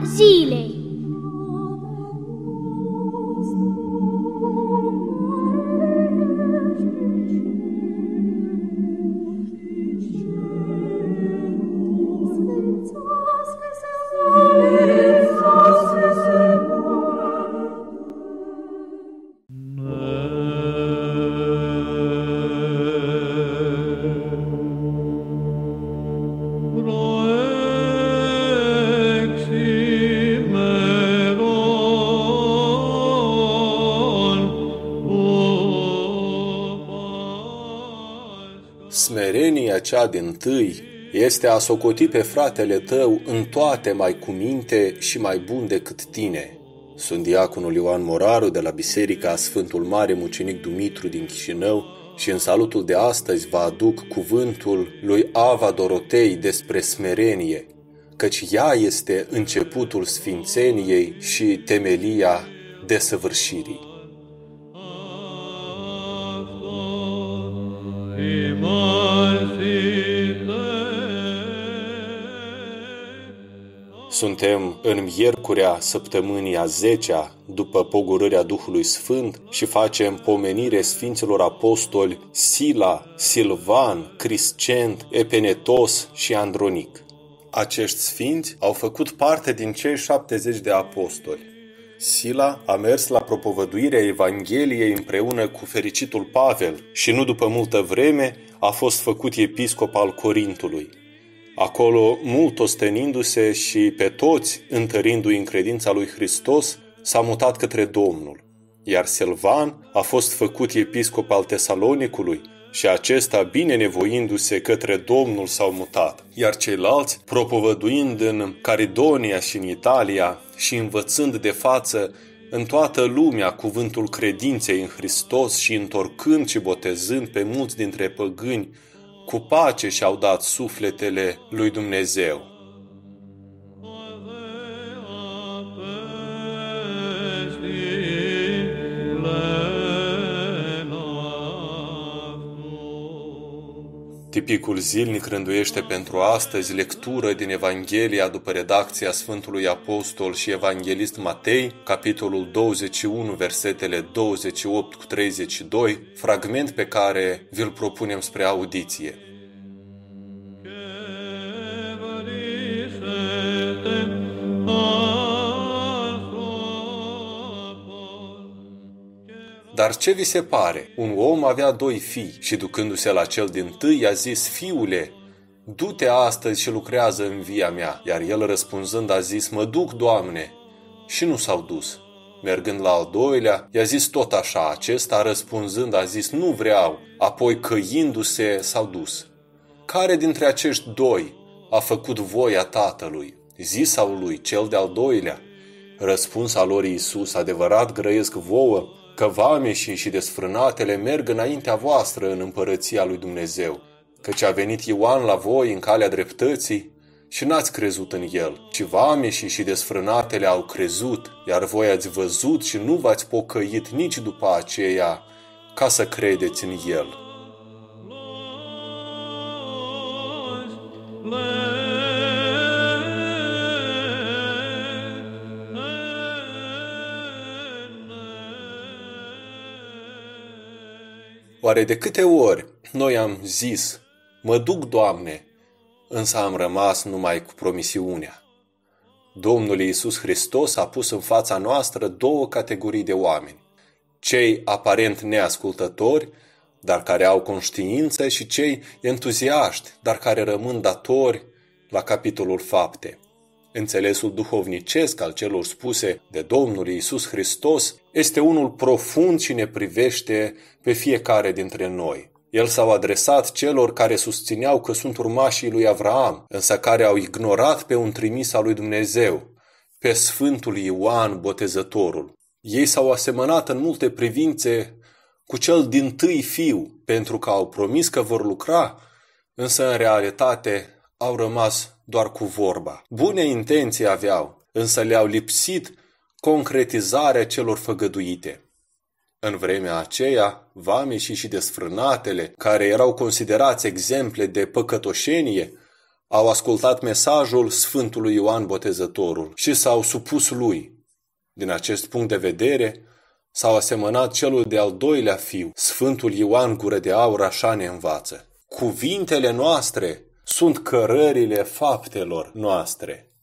zilei. Smerenia cea dintâi este a socoti pe fratele tău în toate mai cu minte și mai bun decât tine. Sunt diaconul Ioan Moraru de la Biserica Sfântul Mare Mucenic Dumitru din Chișinău și în salutul de astăzi vă aduc cuvântul lui Ava Dorotei despre smerenie, căci ea este începutul sfințeniei și temelia desăvârșirii. Suntem în miercurea săptămânii a 10-a după pogorârea Duhului Sfânt și facem pomenire Sfinților Apostoli Sila, Silvan, Criscent, Epenetos și Andronic. Acești sfinți au făcut parte din cei 70 de apostoli. Sila a mers la propovăduirea Evangheliei împreună cu fericitul Pavel și nu după multă vreme a fost făcut episcop al Corintului. Acolo, mult ostenindu-se și pe toți întărindu-i în credința lui Hristos, s-a mutat către Domnul. Iar Silvan a fost făcut episcop al Tesalonicului și acesta, bine nevoindu-se către Domnul, s-au mutat. Iar ceilalți, propovăduind în Caridonia și în Italia și învățând de față în toată lumea cuvântul credinței în Hristos și întorcând și botezând pe mulți dintre păgâni, cu pace și-au dat sufletele lui Dumnezeu. Tipicul zilnic rânduiește pentru astăzi lectură din Evanghelia după redacția Sfântului Apostol și Evanghelist Matei, capitolul 21, versetele 28 cu 32, fragment pe care vi-l propunem spre audiție. Dar ce vi se pare? Un om avea 2 fii și ducându-se la cel dintâi i-a zis: Fiule, du-te astăzi și lucrează în via mea. Iar el răspunzând a zis: Mă duc, Doamne. Și nu s-au dus. Mergând la al doilea, i-a zis tot așa. Acesta răspunzând a zis: Nu vreau. Apoi căindu-se s-au dus. Care dintre acești 2 a făcut voia Tatălui? Zisau lui cel de-al doilea. Răspuns al lor Iisus: Adevărat grăiesc vouă că vameșii și desfrânatele merg înaintea voastră în împărăția lui Dumnezeu, căci a venit Ioan la voi în calea dreptății și n-ați crezut în el, ci vameșii și desfrânatele au crezut, iar voi ați văzut și nu v-ați pocăit nici după aceea ca să credeți în el. Oare de câte ori noi am zis: Mă duc, Doamne, însă am rămas numai cu promisiunea? Domnul Iisus Hristos a pus în fața noastră 2 categorii de oameni: cei aparent neascultători, dar care au conștiință, și cei entuziaști, dar care rămân datori la capitolul fapte. Înțelesul duhovnicesc al celor spuse de Domnul Iisus Hristos este unul profund și ne privește pe fiecare dintre noi. El s-a adresat celor care susțineau că sunt urmașii lui Avraam, însă care au ignorat pe un trimis al lui Dumnezeu, pe Sfântul Ioan Botezătorul. Ei s-au asemănat în multe privințe cu cel dintâi fiu, pentru că au promis că vor lucra, însă în realitate au rămas doar cu vorba. Bune intenții aveau, însă le-au lipsit concretizarea celor făgăduite. În vremea aceea, vameșii și desfrânatele, care erau considerați exemple de păcătoșenie, au ascultat mesajul Sfântului Ioan Botezătorul și s-au supus lui. Din acest punct de vedere, s-au asemănat celul de-al doilea fiu, Sfântul Ioan Gură de Aur așa ne învață. Cuvintele noastre sunt cărările faptelor noastre.